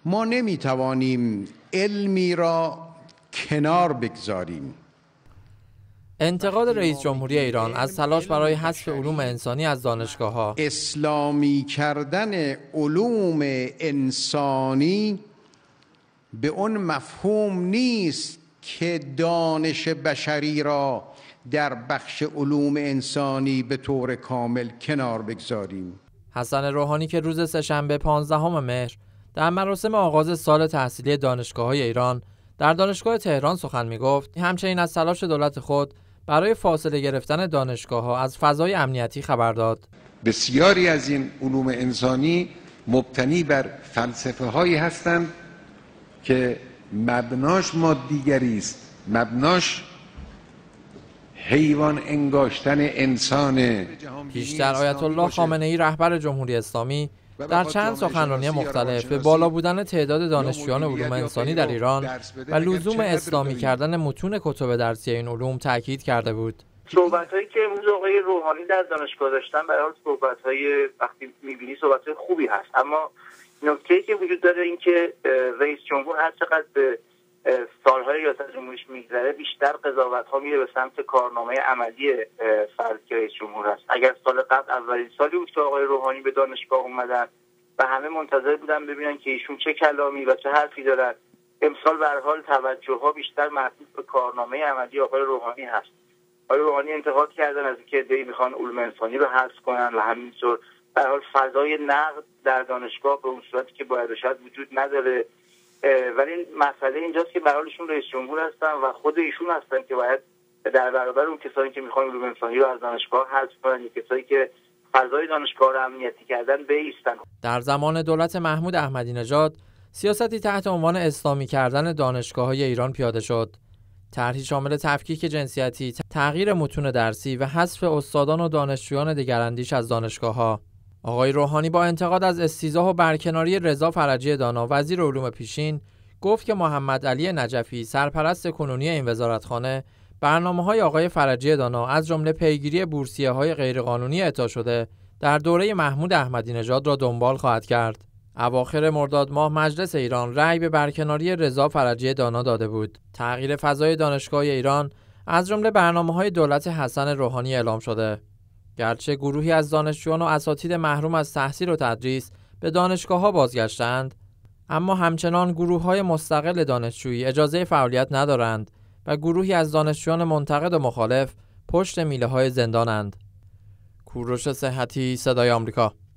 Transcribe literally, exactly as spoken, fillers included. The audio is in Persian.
ما نمیتوانیم علمی را کنار بگذاریم. انتقاد رئیس جمهوری ایران از تلاش برای حذف علوم انسانی از دانشگاه‌ها. اسلامی کردن علوم انسانی به اون مفهوم نیست که دانش بشری را در بخش علوم انسانی به طور کامل کنار بگذاریم. حسن روحانی که روز سه‌شنبه پانزدهم مهر در مراسم آغاز سال تحصیلی دانشگاه‌های ایران در دانشگاه تهران سخن می‌گفت، همچنین از تلاش دولت خود برای فاصله گرفتن دانشگاه‌ها از فضای امنیتی خبر داد. بسیاری از این علوم انسانی مبتنی بر فلسفه‌هایی هستند که مبناش مادیگری است، مبناش حیوان انگاشتن انسان. پیشتر آیت الله خامنه‌ای رهبر جمهوری اسلامی در چند سخنرانی مختلف به بالا بودن تعداد دانشجویان علوم انسانی در ایران و لزوم اسلامی کردن متون کتب درسی این علوم تاکید کرده بود. صحبت‌هایی که امروز آقای روحانی در دانشگاه داشتن برای حال صحبت‌های وقتی می‌بینی صحبت‌های خوبی هست، اما نکته‌ای که وجود داره این که رئیس جمهور هر چقدر به سال‌های ریاست جمهوریش می‌گذره بیشتر قضاوت‌ها میره به سمت کارنامه عملی فرد رئیس جمهور است. اگر سال قبل اولین سالی بود که آقای روحانی به دانشگاه اومدن و همه منتظر بودن ببینن که ایشون چه کلامی و چه حرفی دارن، امسال به هر حال توجه‌ها بیشتر مربوط به کارنامه عملی آقای روحانی هست. آقای روحانی انتقاد کردن از اینکه دی میخوان علوم انسانی رو حذف کنن و همینطور به هر حال فضای نقد در دانشگاه به اون صورتی که باید باشد وجود نداره. ولی مسئله اینجاست که به هر حال ایشون رئیس جمهور هستن و خود ایشون هستن که باید در برابر اون کسایی که میخوان علوم انسانی رو از دانشگاه حذف کنن یا کسایی که فضای دانشگاه رو امنیتی کردن بایستن. در زمان دولت محمود احمدی نژاد سیاستی تحت عنوان اسلامی کردن دانشگاه‌های ایران پیاده شد. طرحی شامل تفکیک جنسیتی، تغییر متون درسی و حذف استادان و دانشجویان دگراندیش از دانشگاه‌ها. آقای روحانی با انتقاد از استیضاح و برکناری رضا فرجی دانا وزیر علوم پیشین گفت که محمد علی نجفی سرپرست کنونی این وزارتخانه برنامه‌های آقای فرجی دانا از جمله پیگیری بورسیه‌های غیرقانونی اعطا شده در دوره محمود احمدی نژاد را دنبال خواهد کرد. اواخر مرداد ماه مجلس ایران رأی به برکناری رضا فرجی دانا داده بود. تغییر فضای دانشگاه ایران از جمله برنامه‌های دولت حسن روحانی اعلام شده. گرچه گروهی از دانشجویان و اساتید محروم از تحصیل و تدریس به دانشگاه‌ها بازگشتند، اما همچنان گروه‌های مستقل دانشجویی اجازه فعالیت ندارند و گروهی از دانشجویان منتقد و مخالف پشت میله‌های زندانند. کوروش صحتی، صدای آمریکا.